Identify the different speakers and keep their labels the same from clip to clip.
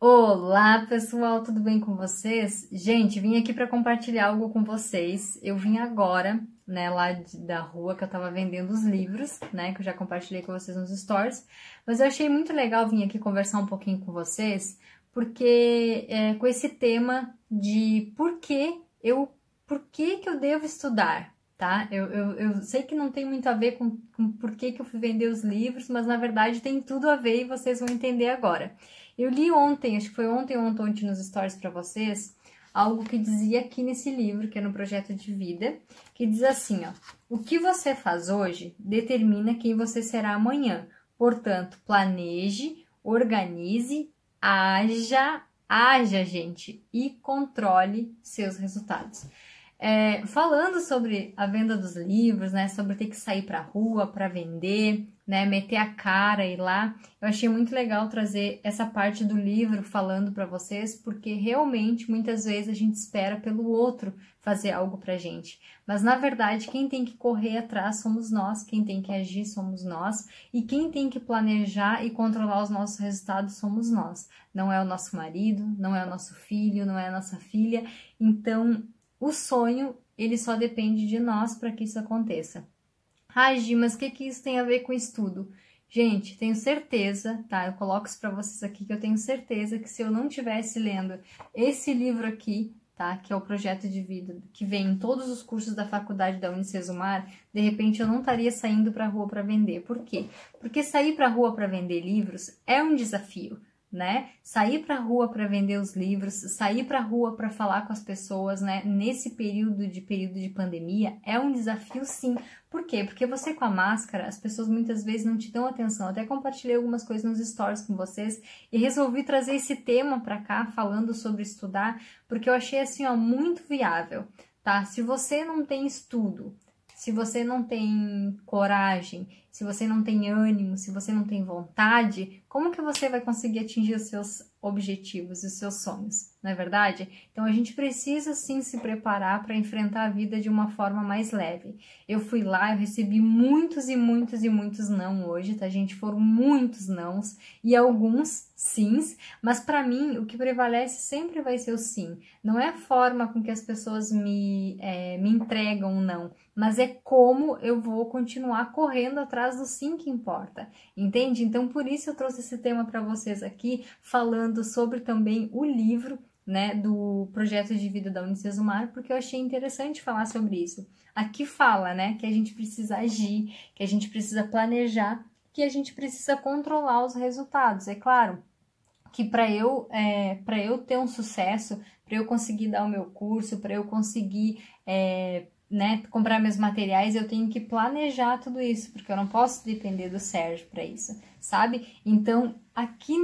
Speaker 1: Olá, pessoal, tudo bem com vocês? Gente, vim aqui para compartilhar algo com vocês. Eu vim agora, né, da rua que eu tava vendendo os livros, né, que eu já compartilhei com vocês nos stories, mas eu achei muito legal vir aqui conversar um pouquinho com vocês, porque com esse tema de por que que eu devo estudar, tá? Eu sei que não tem muito a ver com por que eu fui vender os livros, mas na verdade tem tudo a ver e vocês vão entender agora. Eu li ontem, acho que foi ontem ou ontem nos stories para vocês, algo que dizia aqui nesse livro, que é no Projeto de Vida, que diz assim, ó: o que você faz hoje determina quem você será amanhã. Portanto, planeje, organize, haja, gente, e controle seus resultados. Falando sobre a venda dos livros, né, sobre ter que sair para a rua para vender, né, meter a cara e ir lá, eu achei muito legal trazer essa parte do livro falando para vocês, porque realmente muitas vezes a gente espera pelo outro fazer algo pra gente, mas na verdade quem tem que correr atrás somos nós, quem tem que agir somos nós, e quem tem que planejar e controlar os nossos resultados somos nós. Não é o nosso marido, não é o nosso filho, não é a nossa filha. Então o sonho, ele só depende de nós para que isso aconteça. Ah, Gi, mas o que isso tem a ver com estudo? Gente, tenho certeza, tá? Eu coloco isso para vocês aqui, que eu tenho certeza que se eu não tivesse lendo esse livro aqui, tá? Que é o Projeto de Vida, que vem em todos os cursos da faculdade da Unicesumar, de repente eu não estaria saindo para a rua para vender. Por quê? Porque sair para a rua para vender livros é um desafio, né? Sair para a rua para vender os livros, sair para a rua para falar com as pessoas, né? Nesse período de pandemia é um desafio, sim. Por quê? Porque você com a máscara, as pessoas muitas vezes não te dão atenção. Eu até compartilhei algumas coisas nos stories com vocês e resolvi trazer esse tema para cá, falando sobre estudar, porque eu achei assim, ó, muito viável, tá? Se você não tem estudo, se você não tem coragem, se você não tem ânimo, se você não tem vontade, como que você vai conseguir atingir os seus objetivos e os seus sonhos, não é verdade? Então a gente precisa sim se preparar para enfrentar a vida de uma forma mais leve. Eu fui lá, eu recebi muitos e muitos e muitos não hoje, tá, gente? Foram muitos nãos e alguns sims, mas para mim o que prevalece sempre vai ser o sim. Não é a forma com que as pessoas me entregam não, mas é como eu vou continuar correndo atrás do sim que importa, entende? Então por isso eu trouxe esse tema para vocês aqui, falando sobre também o livro, né, do Projeto de Vida da Unicesumar, porque eu achei interessante falar sobre isso. Aqui fala, né, que a gente precisa agir, que a gente precisa planejar, que a gente precisa controlar os resultados. É claro que para eu ter um sucesso, para eu conseguir dar o meu curso, para eu conseguir né, comprar meus materiais, eu tenho que planejar tudo isso, porque eu não posso depender do Sérgio para isso, sabe? Então, aqui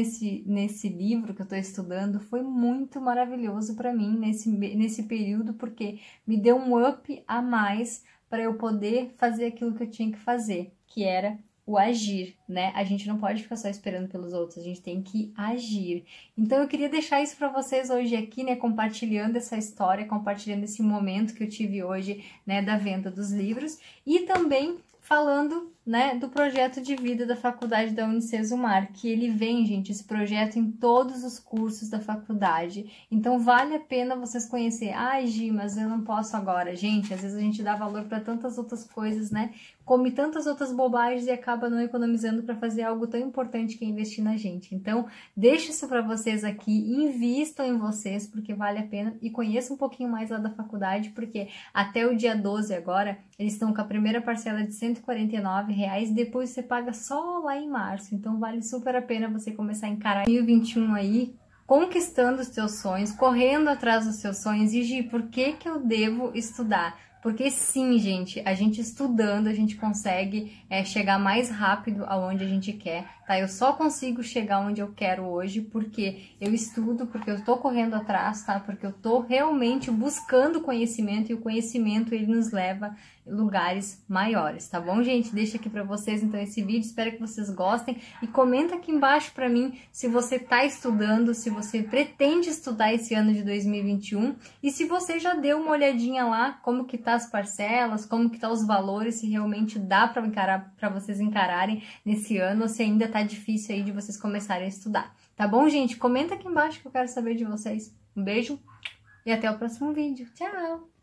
Speaker 1: nesse livro que eu estou estudando, foi muito maravilhoso para mim nesse período, porque me deu um up a mais para eu poder fazer aquilo que eu tinha que fazer, que era o agir, né? A gente não pode ficar só esperando pelos outros, a gente tem que agir. Então eu queria deixar isso para vocês hoje aqui, né? Compartilhando essa história, compartilhando esse momento que eu tive hoje, né? Da venda dos livros e também falando, né, do projeto de vida da faculdade da Unicesumar, que ele vem, gente, esse projeto em todos os cursos da faculdade. Então vale a pena vocês conhecer. Ai, Gi, mas eu não posso agora. Gente, às vezes a gente dá valor para tantas outras coisas, né? Come tantas outras bobagens e acaba não economizando para fazer algo tão importante que é investir na gente. Então, deixo isso para vocês aqui, invistam em vocês, porque vale a pena, e conheçam um pouquinho mais lá da faculdade, porque até o dia 12 agora, eles estão com a primeira parcela de R$149, depois você paga só lá em março. Então, vale super a pena você começar a encarar 2021 aí, conquistando os seus sonhos, correndo atrás dos seus sonhos. E, Gi, por que eu devo estudar? Porque sim, gente, a gente estudando, a gente consegue chegar mais rápido aonde a gente quer, tá? Eu só consigo chegar onde eu quero hoje porque eu estudo, porque eu tô correndo atrás, tá? Porque eu tô realmente buscando conhecimento, e o conhecimento, ele nos leva a lugares maiores, tá bom, gente? Deixa aqui pra vocês, então, esse vídeo, espero que vocês gostem, e comenta aqui embaixo pra mim se você tá estudando, se você pretende estudar esse ano de 2021, e se você já deu uma olhadinha lá, como que tá as parcelas, como que tá os valores, se realmente dá pra vocês encararem nesse ano, ou se ainda tá difícil aí de vocês começarem a estudar. Tá bom, gente? Comenta aqui embaixo que eu quero saber de vocês. Um beijo e até o próximo vídeo. Tchau!